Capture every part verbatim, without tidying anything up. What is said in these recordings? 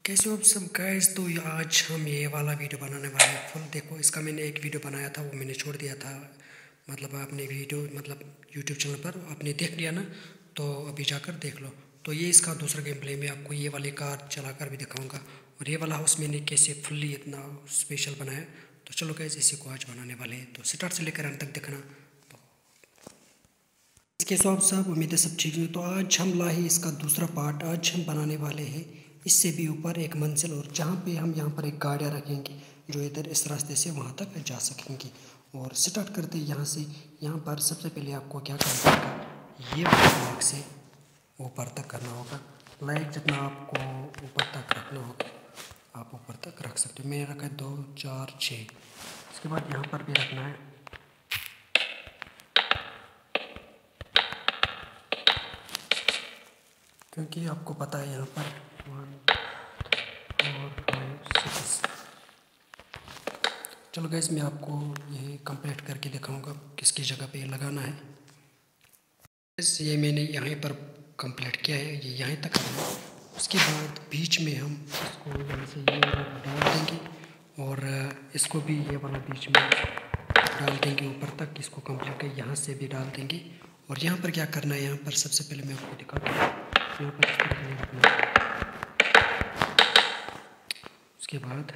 कैसे हो आप सब गाइस। तो आज हम ये वाला वीडियो बनाने वाले हैं फुल। देखो, इसका मैंने एक वीडियो बनाया था, वो मैंने छोड़ दिया था। मतलब आपने वीडियो मतलब यूट्यूब चैनल पर आपने देख लिया ना, तो अभी जाकर देख लो। तो ये इसका दूसरा गेम प्ले में आपको ये वाली कार चलाकर भी दिखाऊंगा, और ये वाला हाउस मैंने कैसे फुल्ली इतना स्पेशल बनाया। तो चलो गाइस, इसी को आज बनाने वाले हैं, तो स्टार्ट से लेकर अंत तक देखना। इसके साथ सब उम्मीद है सब ठीक है। तो आज हम लाए इसका दूसरा पार्ट आज हम बनाने वाले हैं। इससे भी ऊपर एक मंजिल, और जहाँ पे हम यहाँ पर एक गाड़ियाँ रखेंगे जो इधर इस रास्ते से वहाँ तक जा सकेंगी। और स्टार्ट करते हैं यहाँ से। यहाँ पर सबसे पहले आपको क्या करना होगा, ये लाइक से ऊपर तक करना होगा। लाइक जितना आपको ऊपर तक रखना होगा आप ऊपर तक रख सकते हो। मैंने रखा है दो चार छः। इसके बाद यहाँ पर भी रखना है, क्योंकि आपको पता है यहाँ पर वन फोर फाइव सिक्स। चलो गैस, मैं आपको ये कंप्लीट करके दिखाऊंगा किसकी जगह पे ये लगाना है। बस ये मैंने यहाँ पर कंप्लीट किया है, ये यहाँ तक है। उसके बाद बीच में हम इसको यहाँ से ये डाल देंगे, और इसको भी ये वाला बीच में डाल देंगे ऊपर तक। इसको कंप्लीट कर यहाँ से भी डाल देंगे। और यहाँ पर क्या करना है, यहाँ पर सबसे पहले मैं आपको दिखाता हूँ। यहाँ पर इस तरह से रखना है। उसके बाद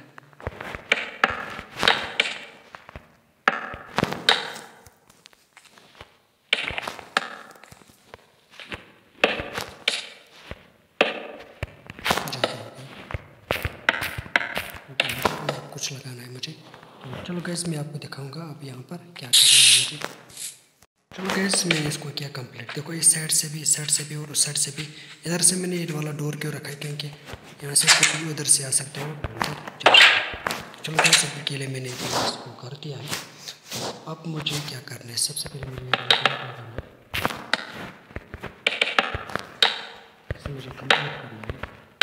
कुछ लगाना है मुझे। तो चलो गैस, मैं आपको दिखाऊंगा अब यहाँ पर क्या करना है मुझे। चलो गैस, मैंने इसको किया कंप्लीट। देखो, इस साइड से भी, इस साइड से भी और उस साइड से भी। इधर से मैंने ये वाला डोर क्यों रखा है, क्योंकि यहाँ से कोई भी उधर से आ सकते हो। चलो गैस, अब के लिए मैंने इसको कर दिया है। तो अब मुझे क्या करना है, सबसे पहले मुझे इसे मुझे कंप्लीट करना है।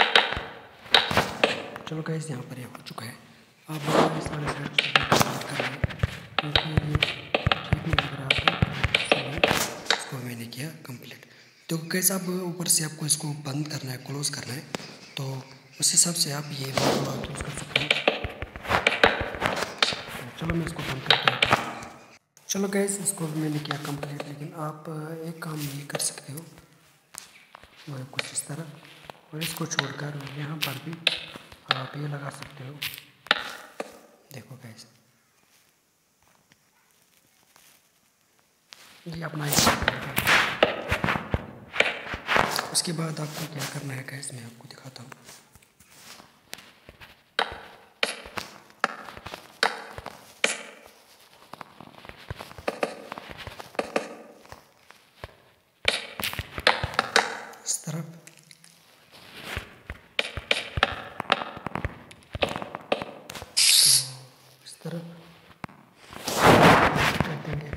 चलो गैस, यहाँ पर ये हो चुका है। अब इस वाले साइड से कंप्लीट करना है, क्योंकि ये ठीक नहीं लग रहा था, इसको मैंने किया कंप्लीट। तो गैस, अब ऊपर से आपको इसको बंद करना है, क्लोज करना है। तो उस हिसाब से आप ये क्लोज कर सकते हैं। चलो मैं इसको बंद करता हूँ। चलो गैस, इसको मैंने किया कंप्लीट, लेकिन आप एक काम ये कर सकते हो, वो कुछ इस तरह, और इसको छोड़कर यहाँ पर भी आप ये लगा सकते हो। देखो गैस, ये अपना ही। उसके बाद आपको क्या करना है गैस, मैं आपको दिखाता हूँ। इस तरफ इस तरफ रख देंगे।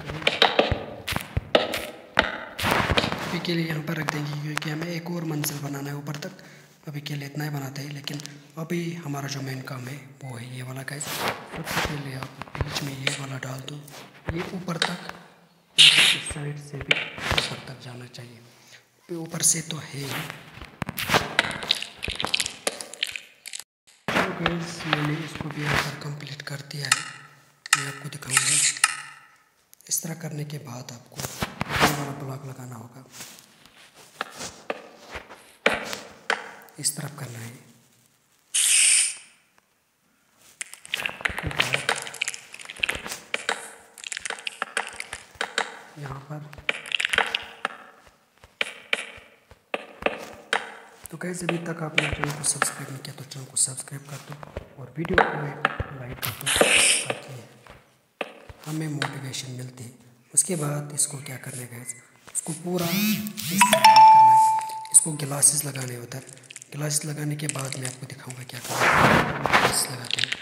अभी के लिए यहाँ पर रख देंगे, क्योंकि हमें एक और मंजिल बनाना है ऊपर तक। अभी के लिए इतना ही बनाते हैं, लेकिन अभी हमारा जो मेन काम है वो है ये वाला गैस। सबसे पहले आप बीच में ये वाला डाल दो, ये ऊपर तक, इस साइड से भी ऊपर तक जाना चाहिए। ऊपर से तो है ही। तो गैस, मैंने इसको भी यहाँ पर कंप्लीट कर दिया है, मैं आपको दिखाऊंगा। इस तरह करने के बाद आपको ये वाला ब्लॉक लगाना होगा, इस तरफ करना है। यहाँ पर तो कैसे अभी तक आपने चैनल को सब्सक्राइब नहीं किया तो चैनल को सब्सक्राइब कर दो, और वीडियो को एक लाइक कर दो, ताकि हमें मोटिवेशन मिलती है। उसके बाद इसको क्या करना है गैस, इसको पूरा इस तरह करना है। इसको ग्लासेस लगाने हैं उधर। ग्लासेस लगाने के बाद मैं आपको दिखाऊंगा क्या करना है। ग्लास लगाते हैं।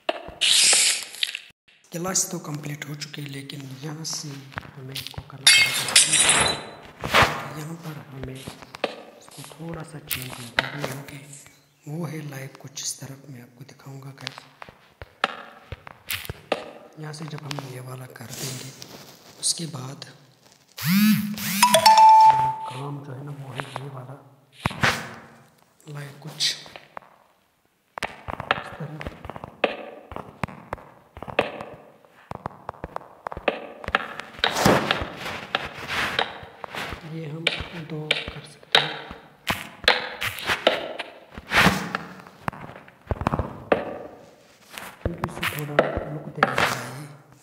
ग्लास तो कंप्लीट हो चुके हैं, लेकिन यहाँ से हमें इसको करना पड़ेगा। यहाँ पर हमें इसको थोड़ा सा चेंज करनी होगी, वो है लाइट कुछ इस तरफ। मैं आपको दिखाऊंगा कैसे। यहाँ से जब हम ये वाला कर देंगे, उसके बाद काम जो है ना वो है ये वाला लाइट कुछ तरह ये हम दो कर सकते हैं। क्योंकि इसे थोड़ा लुक देना चाहिए।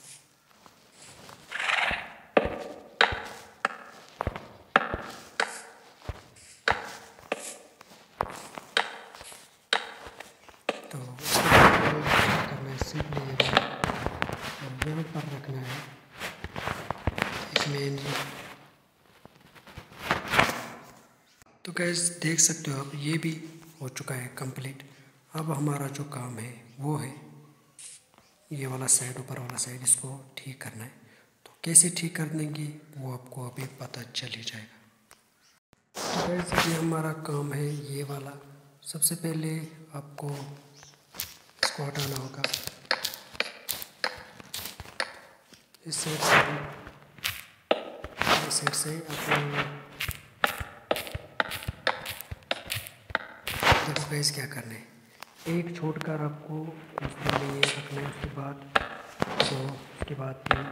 तो करना है सिंपली और यहाँ पर रखना है इसमें। तो गैस देख सकते हो आप, ये भी हो चुका है कंप्लीट। अब हमारा जो काम है वो है ये वाला साइड, ऊपर वाला साइड, इसको ठीक करना है। तो कैसे ठीक कर देंगे वो आपको अभी पता चल ही जाएगा। तो गैस ये हमारा काम है ये वाला। सबसे पहले आपको इसको हटाना होगा इस साइड से, इस साइड से आपको देखो गैस क्या करना है। एक छोड़कर आपको उसके लिए रखना है, उसके बाद दो, उसके बाद तीन,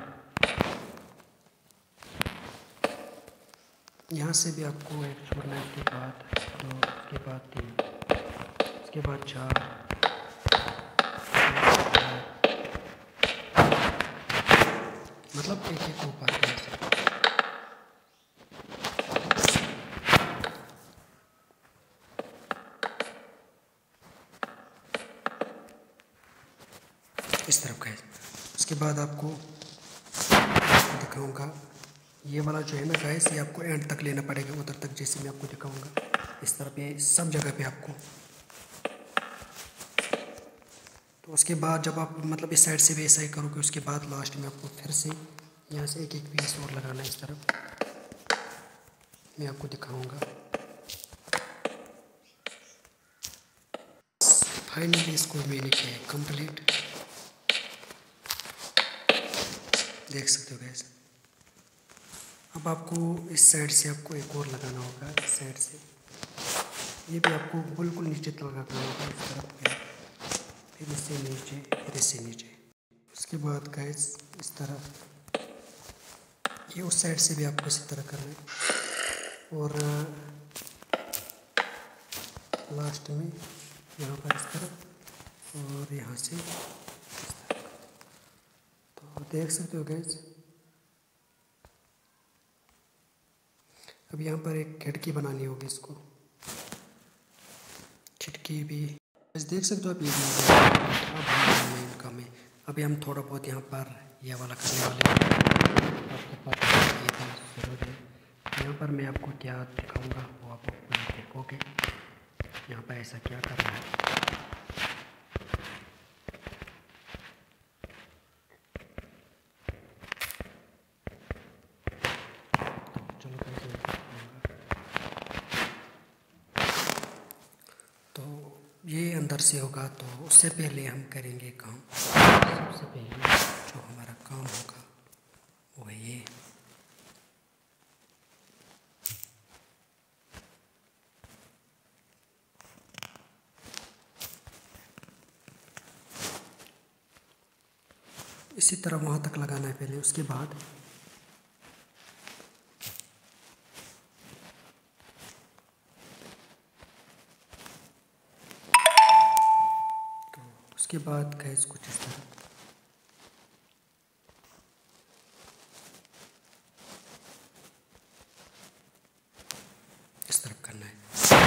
यहाँ से भी आपको एक छोड़ना है, उसके बाद दो, उसके बाद तीन, उसके बाद चार, मतलब एक एक ऊपर ऐसे। इस तरफ गैस। उसके बाद आपको दिखाऊंगा ये वाला जो है ना गैस, ये आपको एंड तक लेना पड़ेगा, उधर तक, जैसे मैं आपको दिखाऊंगा इस तरफ ये सब जगह पे आपको। तो उसके बाद जब आप मतलब इस साइड से भी ऐसा ही करोगे, उसके बाद लास्ट में आपको फिर से यहाँ से एक एक पीस और लगाना है इस तरफ। मैं आपको दिखाऊंगा। फाइनली इसको मैंने किया कंप्लीट, देख सकते हो गैस। अब आपको इस साइड से आपको एक और लगाना होगा, इस साइड से ये भी आपको बिल्कुल नीचे तक लगाना होगा इस तरफ पे, फिर इससे नीचे, फिर इससे नीचे। उसके बाद गैस इस तरफ ये उस साइड से भी आपको इसी तरह करना है, और लास्ट में यहाँ पर इस तरफ, और यहाँ से इस तरफ। तो देख सकते हो गैस। अब यहाँ पर एक खिड़की बनानी होगी, इसको खिड़की भी देख सकते हो आप। ये भी इनका में अभी हम थोड़ा बहुत यहाँ पर यह वाला करने वाले हैं। आपको पता है ये भी जरूर है। यहाँ पर मैं आपको क्या दिखाऊंगा वो आप देखोगे। यहाँ पर ऐसा क्या करना है। ये अंदर से होगा, तो उससे पहले हम करेंगे काम। सबसे पहले जो हमारा काम होगा वो है ये। इसी तरह वहाँ तक लगाना है पहले, उसके बाद उसके बाद गैस कुछ इस तरह। इस तरफ करना है।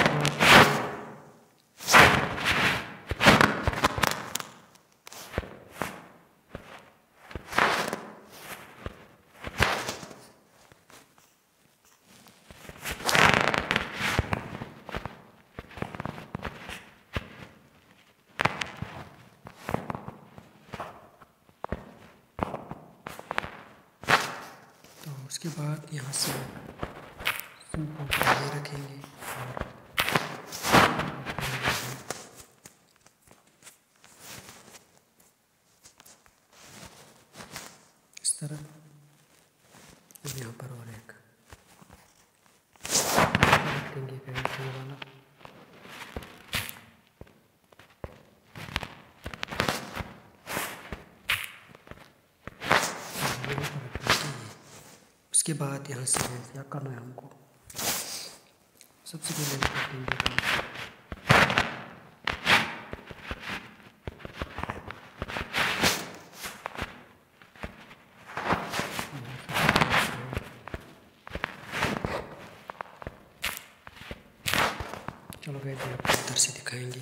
उसके बाद यहाँ से सिंपल ये रखेंगे और इस तरह, और यहाँ पर और एक रखेंगे वाला। उसके बाद यहाँ से क्या करना है हमको, सबसे पहले करते हैं चलो गाइस आपको इधर से दिखाएंगे।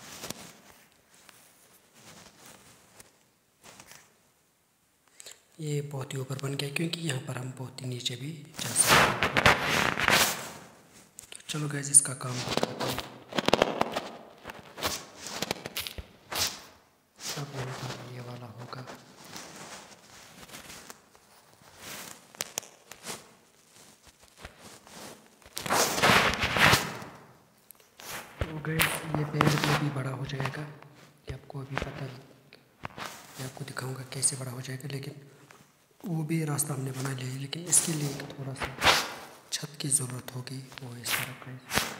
ये बहुत ही ऊपर बन गया क्योंकि यहाँ पर हम बहुत ही नीचे भी जा सकते हैं। तो चलो गाइस इसका काम करते हैं। अब यहाँ पर ये वाला होगा। तो गाइस ये पेड़ में भी बड़ा हो जाएगा, ये आपको अभी पता है, मैं आपको दिखाऊंगा कैसे बड़ा हो जाएगा, लेकिन वो भी रास्ता हमने बना लिया है, लेकिन इसके लिए थोड़ा सा छत की ज़रूरत होगी, वो इस तरह का।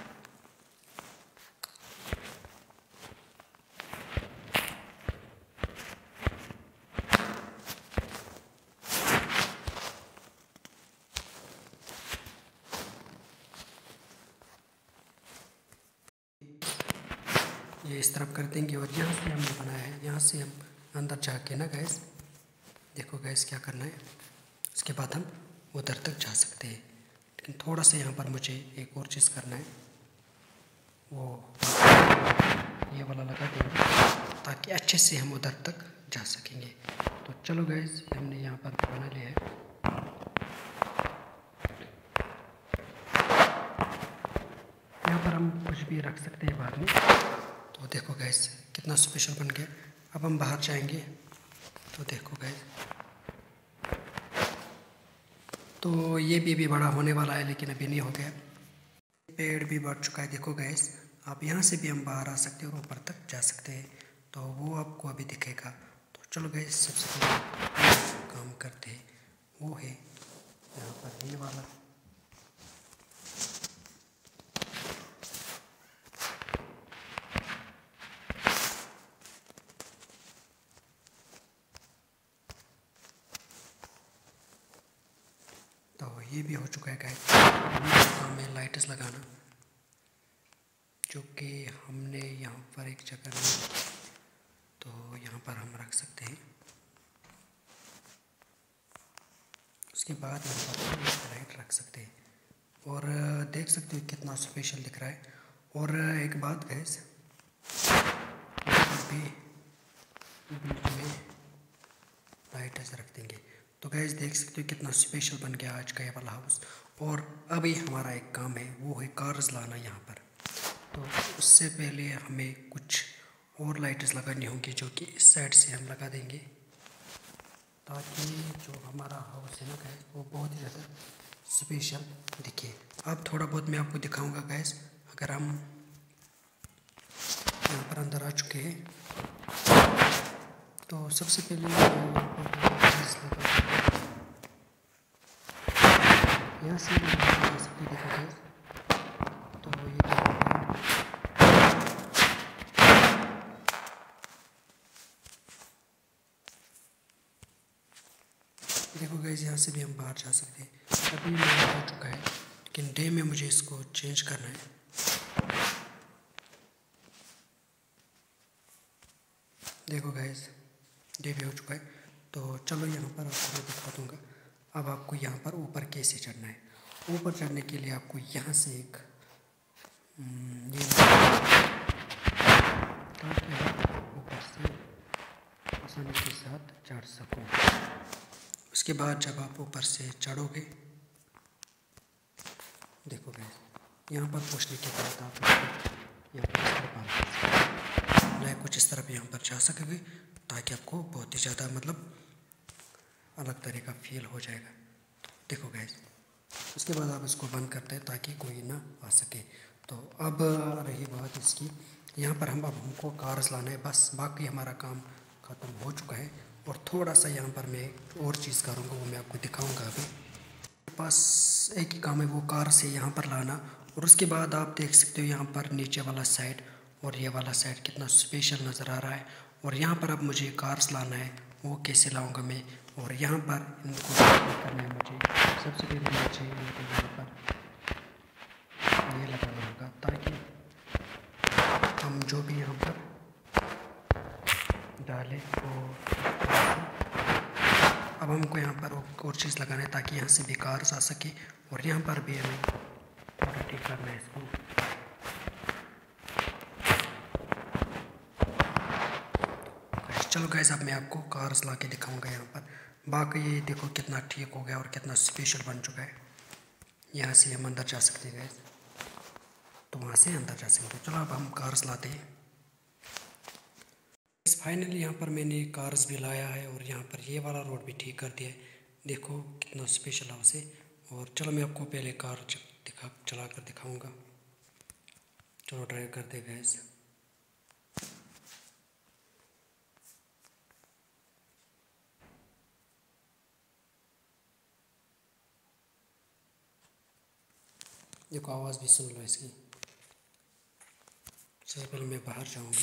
ये इस तरफ कर देंगे और यहाँ से हमने बनाया है, यहाँ से हम अंदर जाके ना गैस, देखो गैस क्या करना है, उसके बाद हम उधर तक जा सकते हैं। लेकिन थोड़ा सा यहाँ पर मुझे एक और चीज़ करना है, वो ये वाला लगा देंगे ताकि अच्छे से हम उधर तक जा सकेंगे। तो चलो गैस हमने यहाँ पर बना लिया है। यहाँ पर हम कुछ भी रख सकते हैं बाद में। तो देखो गैस कितना स्पेशल बन गया। अब हम बाहर जाएंगे तो देखो गैस, तो ये भी अभी बड़ा होने वाला है लेकिन अभी नहीं हो गया। पेड़ भी बढ़ चुका है, देखो गैस आप यहाँ से भी हम बाहर आ सकते हैं और ऊपर तक जा सकते हैं, तो वो आपको अभी दिखेगा। तो चलो गैस सबसे पहले काम करते हैं, वो है यहाँ पर ये वाला। तो ये भी हो चुका है गाइस। काम है लाइट्स लगाना, जो कि हमने यहाँ पर एक जगह में, तो यहाँ पर हम रख सकते हैं। उसके बाद यहाँ पर लाइट रख सकते हैं और देख सकते हो कितना स्पेशल दिख रहा है। और एक बात गाइस, भी बीच में लाइट्स रख देंगे, तो गैस देख सकते हो कितना स्पेशल बन गया आज का ये वाला हाउस। और अभी हमारा एक काम है, वो है कार्स लाना यहाँ पर। तो उससे पहले हमें कुछ और लाइट्स लगानी होंगी, जो कि इस साइड से हम लगा देंगे, ताकि जो हमारा हाउस है ना गैस, वो बहुत ही ज़्यादा स्पेशल दिखे। अब थोड़ा बहुत मैं आपको दिखाऊंगा गैस। अगर हम यहाँ पर अंदर आ चुके हैं, तो सबसे पहले यहाँ से लगा सकते देखो गैस। तो ये देखो गैस, यहाँ से भी हम बाहर जा सकते हैं। अभी मेरा हो चुका है, लेकिन डे में मुझे इसको चेंज करना है। देखो गैस डे भी हो चुका है, तो चलो यहाँ पर आपको मैं दिखा दूँगा। अब आपको यहाँ पर ऊपर कैसे चढ़ना है। ऊपर चढ़ने के लिए आपको यहाँ से एक ये ताकि आप ऊपर से आसानी के साथ चढ़ सको। उसके बाद जब आप ऊपर से चढ़ोगे, देखो गैस यहाँ पर पहुँचने के बाद आप यहाँ पर मैं कुछ इस तरफ यहाँ पर जा सकोगे, ताकि आपको बहुत ही ज़्यादा मतलब अलग तरह का फील हो जाएगा। देखो गैस, उसके बाद आप इसको बंद करते हैं ताकि कोई ना आ सके। तो अब रही बात इसकी, यहाँ पर हम अब हमको कार्स लाना है, बस बाकी हमारा काम ख़त्म हो चुका है। और थोड़ा सा यहाँ पर मैं और चीज़ करूँगा, वो मैं आपको दिखाऊँगा। अभी बस एक ही काम है, वो कार से यहाँ पर लाना। और उसके बाद आप देख सकते हो यहाँ पर नीचे वाला साइड और ये वाला साइड कितना स्पेशल नज़र आ रहा है। और यहाँ पर अब मुझे कार्स लाना है, वो कैसे लाऊंगा मैं, और यहाँ पर इनको करना है मुझे। सबसे पहले मुझे इनको यहाँ पर ये लगाना होगा ताकि हम जो भी यहाँ पर डालें वो। अब हमको यहाँ पर और चीज़ लगाना है ताकि यहाँ से भी कार्स आ सके, और यहाँ पर भी हमें थोड़ा ठीक करना है इसको। चलो गाइस, अब मैं आपको कार्स ला के दिखाऊँगा यहाँ पर। बाकी ये देखो कितना ठीक हो गया और कितना स्पेशल बन चुका है। यहाँ से हम अंदर जा सकते हैं गाइस, तो वहाँ से अंदर जा सकते हैं। चलो अब हम कार्स लाते हैं। फाइनली यहाँ पर मैंने कार्स भी लाया है और यहाँ पर ये वाला रोड भी ठीक कर दिया है। देखो कितना स्पेशल हाउस है। और चलो मैं आपको पहले कार दिखा चला कर दिखाऊँगा। चलो ड्राइव करते गाइस। देखो आवाज़ भी सुन लो इसकी। सबसे पहले मैं बाहर जाऊँगा।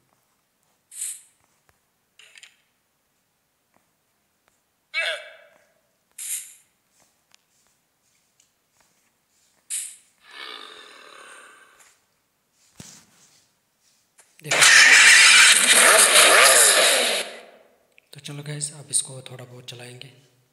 देखो तो चलो गाइस, अब इसको थोड़ा बहुत चलाएंगे।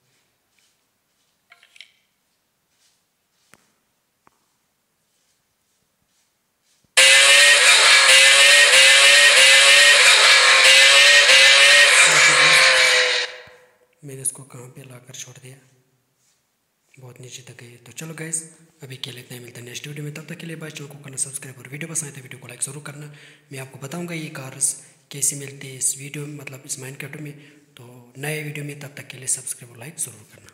मैंने इसको कहाँ पे लाकर छोड़ दिया, बहुत नीचे तक गई है। तो चलो गाइस, अभी के लिए इतना ही। मिलता है नेक्स्ट वीडियो में, तब तक के लिए बाय। चैनल को करना सब्सक्राइब और वीडियो पसंद आए तो वीडियो को लाइक ज़रूर करना। मैं आपको बताऊंगा ये कार्स कैसे मिलते हैं इस वीडियो मतलब इस माइनक्राफ्ट में। तो नए वीडियो में, तब तक के लिए सब्सक्राइब और लाइक ज़रूर करना।